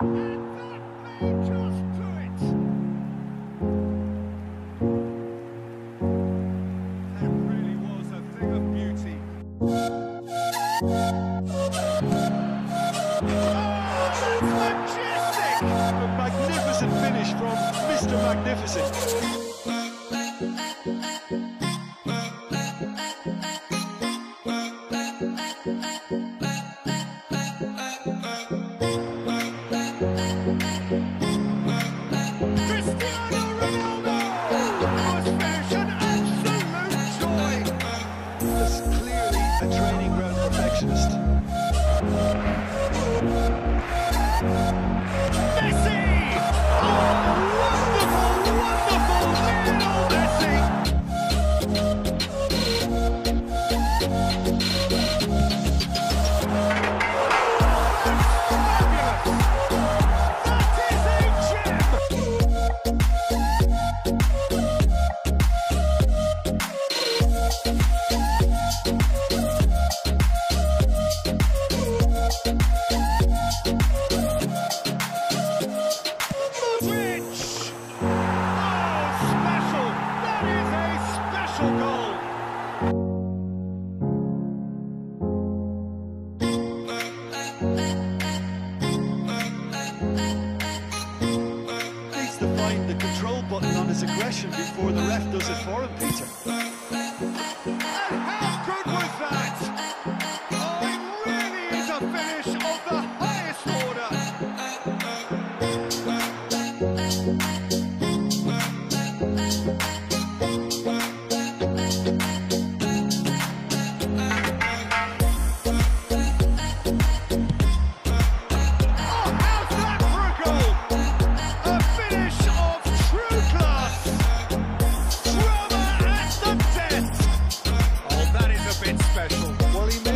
Magnificent finish from Mr. Magnificent. Cristiano Ronaldo! Must finish an absolute joy! This is clearly a training ground perfectionist. Messi! Oh, wonderful, wonderful Lionel Messi! Find the control button on his aggression before the ref does it for him, Peter. And how good was that? Oh, it really is a finish of the highest order. Well, he